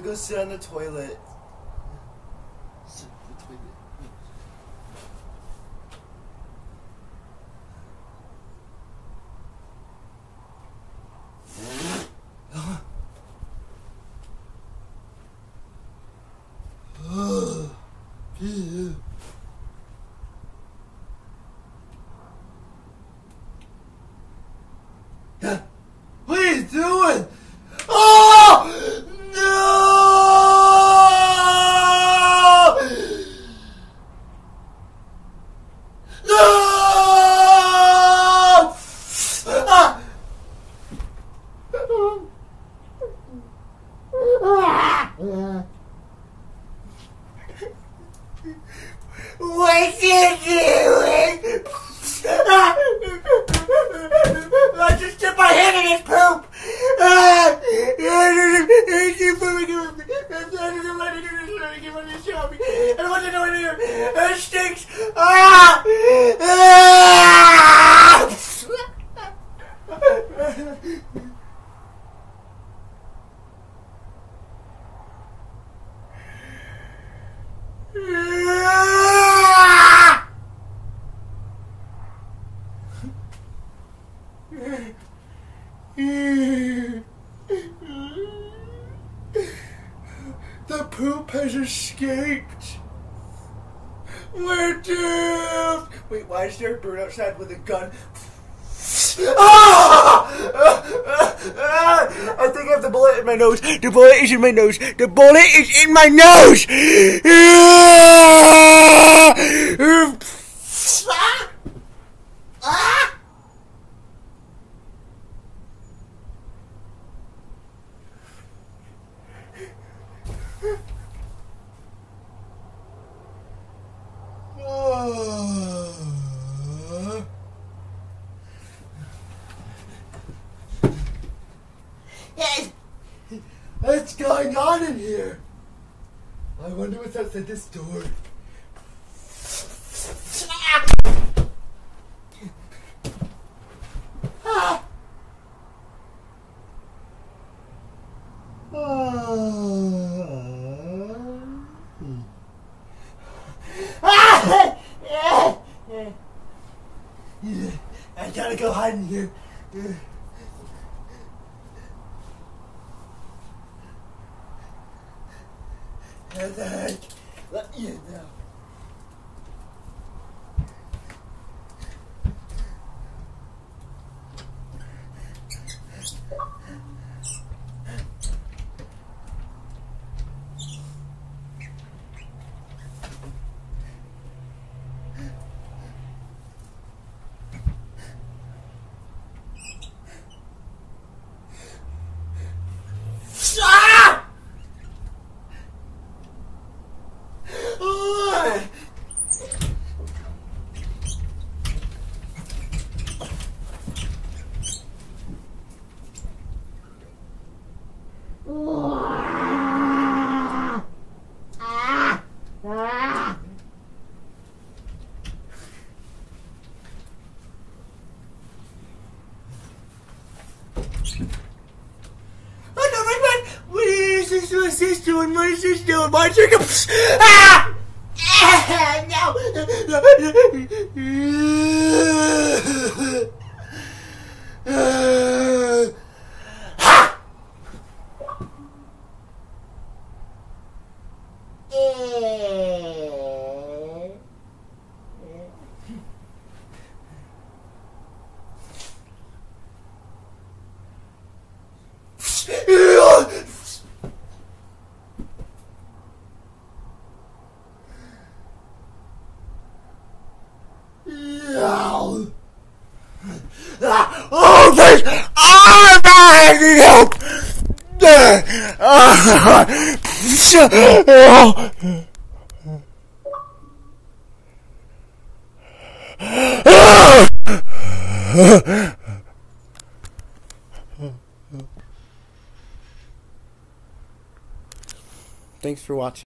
go sit on the toilet. Sit on the toilet. What are you doing? Oh! No! No! Ah! What you doing? I just dipped my hand in his poop. I don't want to do it here. It stinks. The poop has escaped. We're doomed. Wait, why is there a bird outside with a gun? I think I have the bullet in my nose. The bullet is in my nose. The bullet is in my nose. What's going on in here? I wonder what's outside this door. I gotta go hide in here. What the heck? Let me in now. What's this doing? What is this doing? Why is it? Ah! No! Oh, please! I need help! Thanks for watching.